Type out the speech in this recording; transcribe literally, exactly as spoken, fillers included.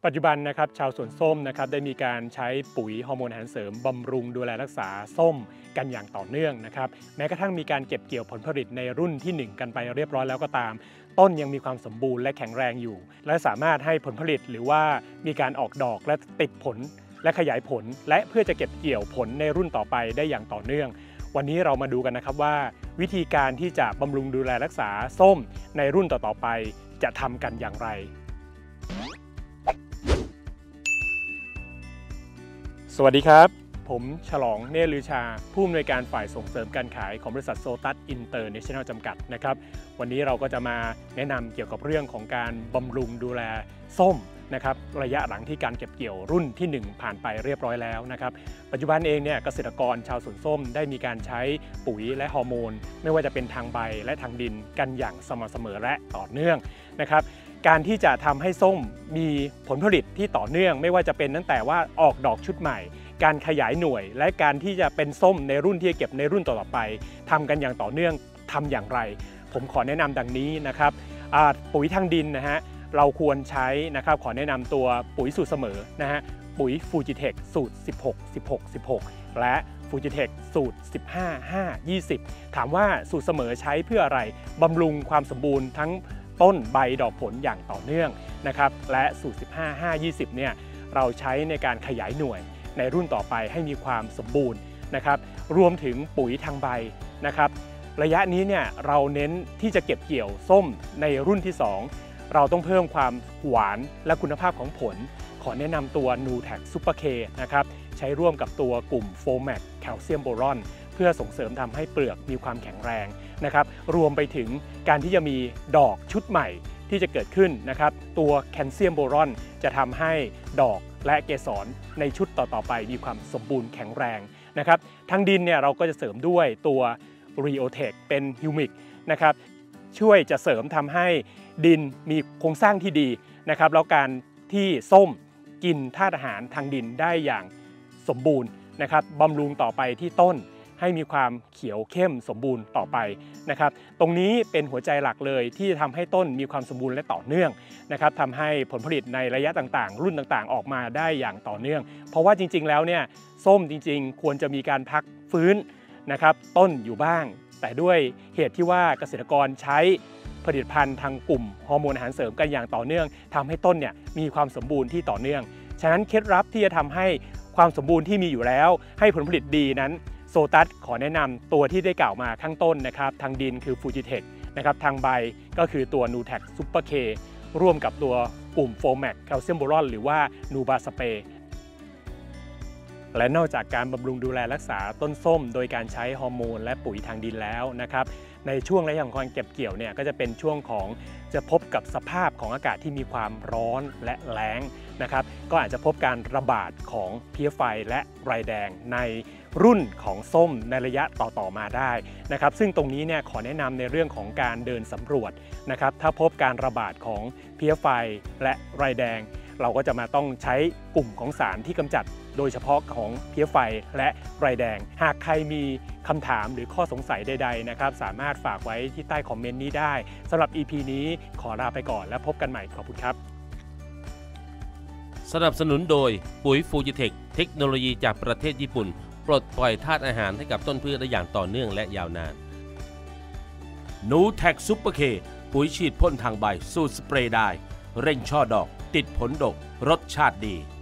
ปัจจุบันนะครับชาวสวนส้มนะครับได้มีการใช้ปุ๋ยฮอร์โมนอาหารเสริมบำรุงดูแลรักษาส้มกันอย่างต่อเนื่องนะครับแม้กระทั่งมีการเก็บเกี่ยวผลผลิตในรุ่นที่หนึ่งกันไปเรียบร้อยแล้วก็ตามต้นยังมีความสมบูรณ์และแข็งแรงอยู่และสามารถให้ผลผลิตหรือว่ามีการออกดอกและติดผลและขยายผลและเพื่อจะเก็บเกี่ยวผลในรุ่นต่อไปได้อย่างต่อเนื่องวันนี้เรามาดูกันนะครับว่าวิธีการที่จะบำรุงดูแลรักษาส้มในรุ่นต่อๆไปจะทำกันอย่างไรสวัสดีครับผมฉลองเนตรลือชาผู้อำนวยการฝ่ายส่งเสริมการขายของบริษัทโซตัสอินเตอร์เนชั่นแนลจำกัดนะครับวันนี้เราก็จะมาแนะนำเกี่ยวกับเรื่องของการบำรุงดูแลส้มนะครับระยะหลังที่การเก็บเกี่ยวรุ่นที่หนึ่งผ่านไปเรียบร้อยแล้วนะครับปัจจุบันเองเนี่ยเกษตรกรชาวสวนส้มได้มีการใช้ปุ๋ยและฮอร์โมนไม่ว่าจะเป็นทางใบและทางดินกันอย่างสม่ำเสมอและต่อเนื่องนะครับการที่จะทำให้ส้มมีผลผลิตที่ต่อเนื่องไม่ว่าจะเป็นตั้งแต่ว่าออกดอกชุดใหม่การขยายหน่วยและการที่จะเป็นส้มในรุ่นที่จะเก็บในรุ่นต่อๆไปทำกันอย่างต่อเนื่องทำอย่างไรผมขอแนะนำดังนี้นะครับปุ๋ยทางดินนะฮะเราควรใช้นะครับขอแนะนำตัวปุ๋ยสูตรเสมอนะฮะปุ๋ยฟูจิเทคสูตรสิบหก สิบหก สิบหกและฟูจิเทคสูตรสิบห้า ห้า ยี่สิบถามว่าสูตรเสมอใช้เพื่ออะไรบำรุงความสมบูรณ์ทั้งต้นใบดอกผลอย่างต่อเนื่องนะครับและสูตรสิบห้า ห้า ยี่สิบเนี่ยเราใช้ในการขยายหน่วยในรุ่นต่อไปให้มีความสมบูรณ์นะครับรวมถึงปุ๋ยทางใบนะครับระยะนี้เนี่ยเราเน้นที่จะเก็บเกี่ยวส้มในรุ่นที่สองเราต้องเพิ่มความหวานและคุณภาพของผลขอแนะนำตัว นูแท็ก ซูเปอร์ เค นะครับใช้ร่วมกับตัวกลุ่ม โฟแมก แคลเซียมโบรอนเพื่อส่งเสริมทำให้เปลือกมีความแข็งแรงนะครับรวมไปถึงการที่จะมีดอกชุดใหม่ที่จะเกิดขึ้นนะครับตัวแคลเซียมโบรอนจะทำให้ดอกและเกสรในชุดต่อๆไปมีความสมบูรณ์แข็งแรงนะครับทางดินเนี่ยเราก็จะเสริมด้วยตัว รีโอเทค เป็นฮิวมิกนะครับช่วยจะเสริมทำให้ดินมีโครงสร้างที่ดีนะครับแล้วการที่ส้มกินธาตุอาหารทางดินได้อย่างสมบูรณ์นะครับบำรุงต่อไปที่ต้นให้มีความเขียวเข้มสมบูรณ์ต่อไปนะครับตรงนี้เป็นหัวใจหลักเลยที่ทำให้ต้นมีความสมบูรณ์และต่อเนื่องนะครับทำให้ผลผลิตในระยะต่างๆรุ่นต่างๆออกมาได้อย่างต่อเนื่องเพราะว่าจริงๆแล้วเนี่ยส้มจริงๆควรจะมีการพักฟื้นนะครับต้นอยู่บ้างแต่ด้วยเหตุที่ว่าเกษตรกรใช้ผลิตภัณฑ์ทางกลุ่มฮอร์โมนอาหารเสริมกันอย่างต่อเนื่องทำให้ต้นเนี่ยมีความสมบูรณ์ที่ต่อเนื่องฉะนั้นเคล็ดลับที่จะทำให้ความสมบูรณ์ที่มีอยู่แล้วให้ผลผลิตดีนั้นโซตัสขอแนะนำตัวที่ได้กล่าวมาข้างต้นนะครับทางดินคือฟูจิเทคนะครับทางใบก็คือตัว นูแท็ก ซูเปอร์ เค ร่วมกับตัวกลุ่ม โฟแมก แคลเซียมโบรอนหรือว่า นูบาสเปรและนอกจากการบำรุงดูแลรักษาต้นส้มโดยการใช้ฮอร์โมนและปุ๋ยทางดินแล้วนะครับในช่วงระยะของการเก็บเกี่ยวเนี่ยก็จะเป็นช่วงของจะพบกับสภาพของอากาศที่มีความร้อนและแล้งนะครับก็อาจจะพบการระบาดของเพลี้ยไฟและไรแดงในรุ่นของส้มในระยะต่อๆมาได้นะครับซึ่งตรงนี้เนี่ยขอแนะนำในเรื่องของการเดินสำรวจนะครับถ้าพบการระบาดของเพลี้ยไฟและไรแดงเราก็จะมาต้องใช้กลุ่มของสารที่กำจัดโดยเฉพาะของเพลี้ยไฟและไรแดงหากใครมีคำถามหรือข้อสงสัยใดๆนะครับสามารถฝากไว้ที่ใต้คอมเมนต์นี้ได้สำหรับ อี พี นี้ขอลาไปก่อนแล้วพบกันใหม่ขอบคุณครับสนับสนุนโดยปุ๋ยฟูจิเทคเทคโนโลยีจากประเทศญี่ปุ่นปลดปล่อยธาตุอาหารให้กับต้นพืชได้อย่างต่อเนื่องและยาวนาน นูแท็ก ซูเปอร์ เค ปุ๋ยฉีดพ่นทางใบสูตรสเปรย์ได้เร่งช่อดอกติดผลดกรสชาติดี